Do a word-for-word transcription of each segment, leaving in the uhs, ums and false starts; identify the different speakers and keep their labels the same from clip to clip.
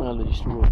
Speaker 1: Allora, ci sto.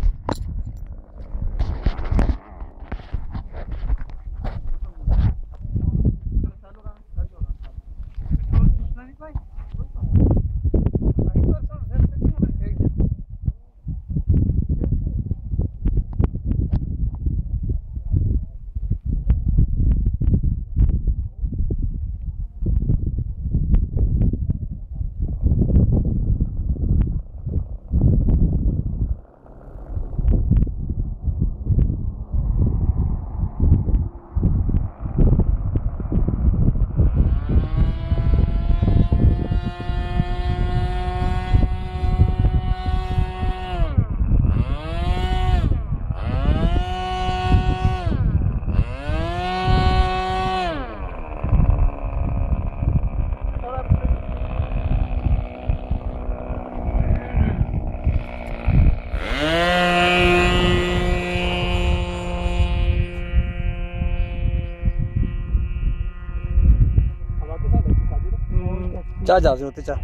Speaker 1: जा जा होते चा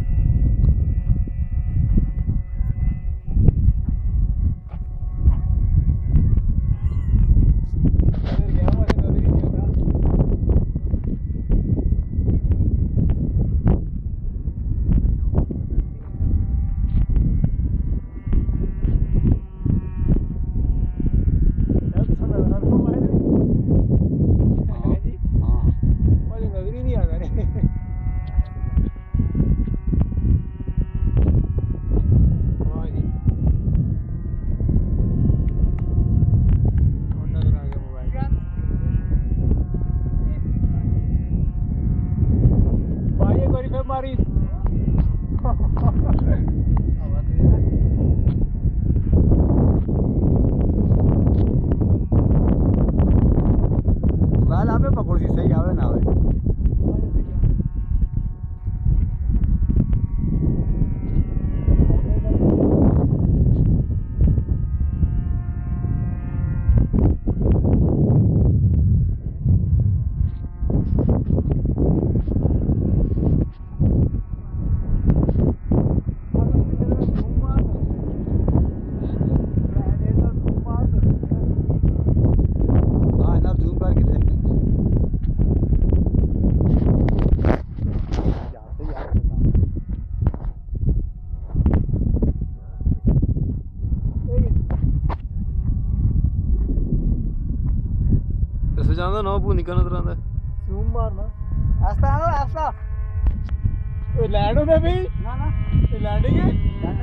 Speaker 1: ਜਾਂਦਾ ਨਾ ਭੂਨਿਕਾ ਨਜ਼ਰ ਆਉਂਦਾ ਜ਼ੂਮ ਮਾਰਨਾ ਆਸਤਾ ਆਓ ਆਸਤਾ ਇਹ ਲੈਂਡ ਹੁੰਦਾ ਵੀ ਨਾ ਨਾ ਇਹ ਲੈਂਡਿੰਗ ਹੈ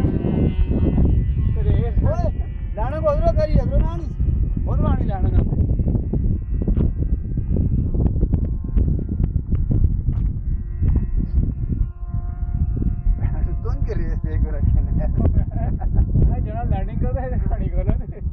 Speaker 1: ਤੇ ਓਏ ਲੈਣਾ ਬੋਲੋ ਕਰੀ ਅਗਰ ਨਾ ਨਹੀਂ ਬਹੁਤ ਵਾਣੀ ਲੈਣਾ ਨਾ दोन के रेस देख रखे ना जरा लैंडिंग कर रहा है कहानी कर रहा है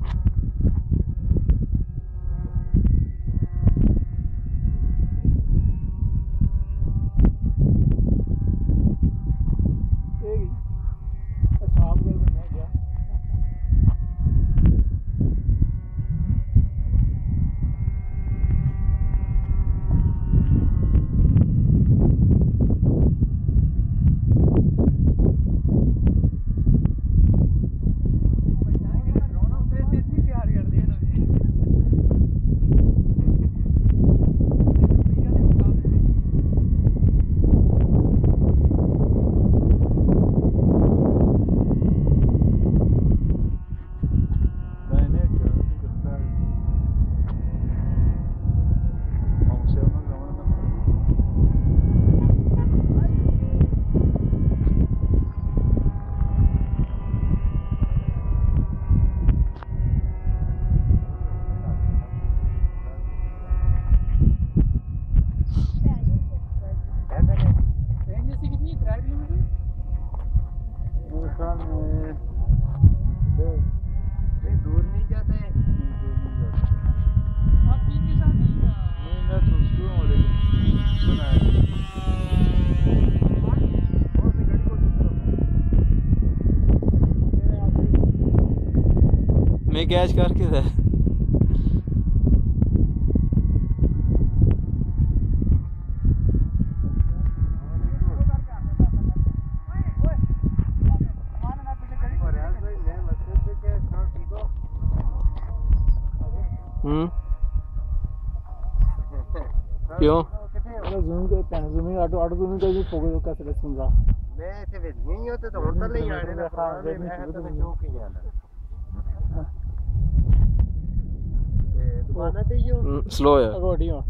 Speaker 1: दूर नहीं जाते आप तीन के साथ नहीं नहीं ना तो उसको सुना है और से गाड़ी को मैं कैच करके था हम्म क्यों
Speaker 2: ਜ਼ੂਮ ਤੇ pan zooming auto auto zooming ਤੇ ਵੀ ਫੋਕਸ ਕਰ ਸਕਦਾ ਸੁਣਦਾ
Speaker 3: ਮੈਂ ਇੱਥੇ ਵੇਖ ਨਹੀਂ ਹੋ ਤੇ ਹੁਣ ਤਾਂ ਲਈ ਆੜੇ ਨਾ ਖਾਣ ਦੇ ਮੈਂ ਤਾਂ ਚੌਕ ਹੀ ਜਾਣਾ ਤੇ ਦੁਕਾਨਾਂ ਤੇ ਹੀ ਹੋ
Speaker 1: स्लो है
Speaker 2: ਰੋਟੀ ਹੋ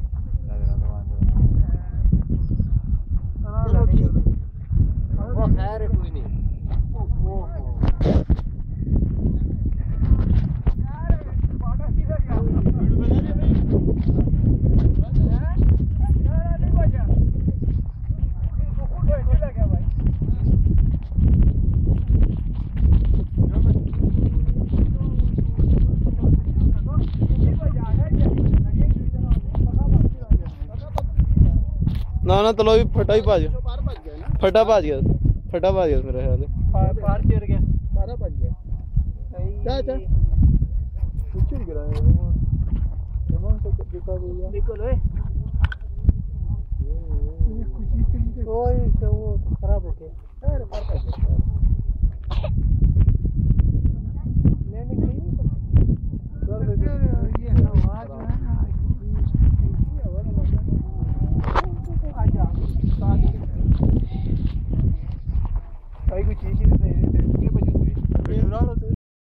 Speaker 3: ਚਲੋ ਠੀਕ ਉਹ ਖੈਰ ਕੋਈ ਨਹੀਂ ਉਹ
Speaker 1: ना ना तलो भी फटा ही भाज फटा भाज गया फटा भाज गया मेरा ख्याल है
Speaker 2: ਪਾਰ ਚਿਰ ਗਿਆ ਸਾਰਾ ਭੱਜ ਗਿਆ ਚਾ ਚਾ ਕੁਛ ਨਹੀਂ ਕਰਾ ਜਮਨ ਤੋਂ ਕਿਤਾ ਗਿਆ ਨਿਕਲ ਓਏ कुछ ही ओए तो वो खराब हो गया अरे पार